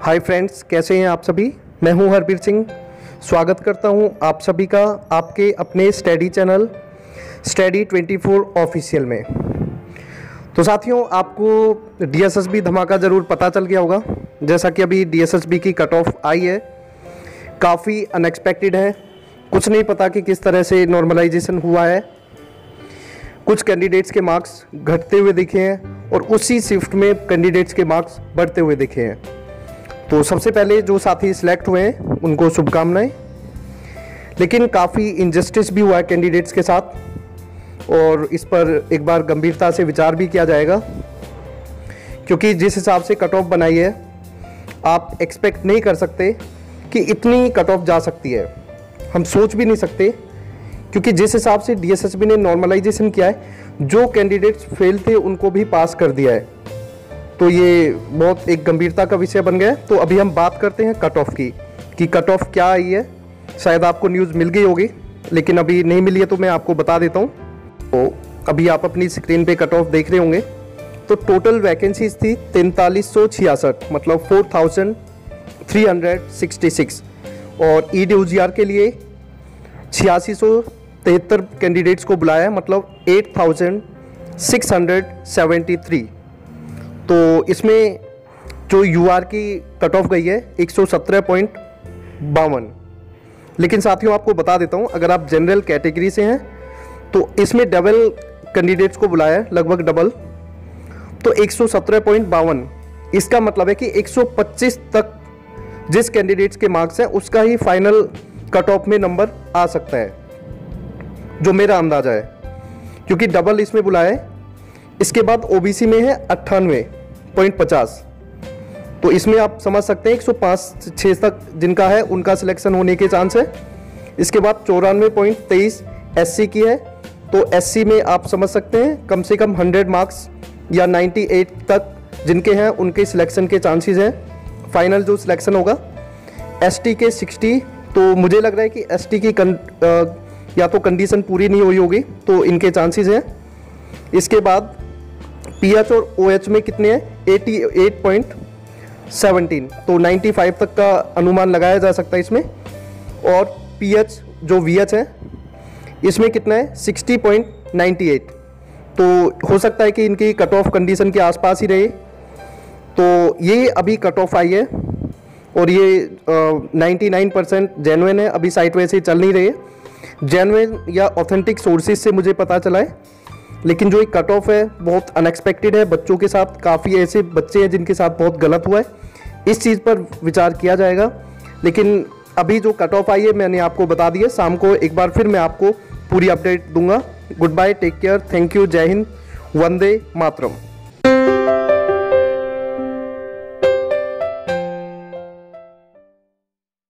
Hi friends, कैसे हैं आप सभी। मैं हूं हरबीर सिंह। स्वागत करता हूं आप सभी का आपके अपने स्टडी चैनल स्टडी 24 ऑफिशियल में। तो साथियों, आपको डीएसएसबी धमाका ज़रूर पता चल गया होगा। जैसा कि अभी डीएसएसबी की कट ऑफ आई है, काफ़ी अनएक्सपेक्टेड है। कुछ नहीं पता कि किस तरह से नॉर्मलाइजेशन हुआ है। कुछ कैंडिडेट्स के मार्क्स घटते हुए दिखे हैं और उसी शिफ्ट में कैंडिडेट्स के मार्क्स बढ़ते हुए दिखे हैं। तो सबसे पहले जो साथी सिलेक्ट हुए हैं उनको शुभकामनाएं। लेकिन काफ़ी इनजस्टिस भी हुआ है कैंडिडेट्स के साथ और इस पर एक बार गंभीरता से विचार भी किया जाएगा, क्योंकि जिस हिसाब से कट ऑफ बनाई है आप एक्सपेक्ट नहीं कर सकते कि इतनी कट ऑफ जा सकती है। हम सोच भी नहीं सकते, क्योंकि जिस हिसाब से डीएसएसबी ने नॉर्मलाइजेशन किया है, जो कैंडिडेट्स फेल थे उनको भी पास कर दिया है। तो ये बहुत एक गंभीरता का विषय बन गया है। तो अभी हम बात करते हैं कट ऑफ की कि कट ऑफ क्या आई है। शायद आपको न्यूज़ मिल गई होगी, लेकिन अभी नहीं मिली है तो मैं आपको बता देता हूँ। तो अभी आप अपनी स्क्रीन पे कट ऑफ देख रहे होंगे। तो टोटल वैकेंसीज थी 4366, मतलब 4366, और ईडब्ल्यूजीआर के लिए 8673 कैंडिडेट्स को बुलाया, मतलब 8673। तो इसमें जो यूआर की कट ऑफ गई है 117.52। लेकिन साथियों, आपको बता देता हूं, अगर आप जनरल कैटेगरी से हैं तो इसमें डबल कैंडिडेट्स को बुलाया है, लगभग डबल। तो 117.52, इसका मतलब है कि 125 तक जिस कैंडिडेट्स के मार्क्स हैं उसका ही फाइनल कट ऑफ में नंबर आ सकता है, जो मेरा अंदाजा है, क्योंकि डबल इसमें बुलाया है। इसके बाद ओबीसी में है 98.50। तो इसमें आप समझ सकते हैं 105-6 तक जिनका है उनका सिलेक्शन होने के चांस है। इसके बाद 94.23 एससी की है। तो एससी में आप समझ सकते हैं कम से कम 100 मार्क्स या 98 तक जिनके हैं उनके सिलेक्शन के चांसेस हैं, फाइनल जो सिलेक्शन होगा। एसटी के 60। तो मुझे लग रहा है कि एसटी की या तो कंडीशन पूरी नहीं हुई होगी, तो इनके चांसेस हैं। इसके बाद पीएच और ओएच में कितने हैं 88.17, तो 95 तक का अनुमान लगाया जा सकता है इसमें। और पीएच जो वीएच है इसमें कितना है 60.98। तो हो सकता है कि इनकी कट ऑफ कंडीशन के आसपास ही रहे। तो ये अभी कट ऑफ आई है और ये 99% जेन्युइन है। अभी साइट वैसे ही चल नहीं रही है, जेन्युइन या ऑथेंटिक सोर्सेज से मुझे पता चला है। लेकिन जो एक कट ऑफ है बहुत अनएक्सपेक्टेड है। बच्चों के साथ काफ़ी ऐसे बच्चे हैं जिनके साथ बहुत गलत हुआ है, इस चीज़ पर विचार किया जाएगा। लेकिन अभी जो कट ऑफ आई है मैंने आपको बता दी है। शाम को एक बार फिर मैं आपको पूरी अपडेट दूंगा। Good bye, take care, thank you, जय हिंद, वंदे मातरम।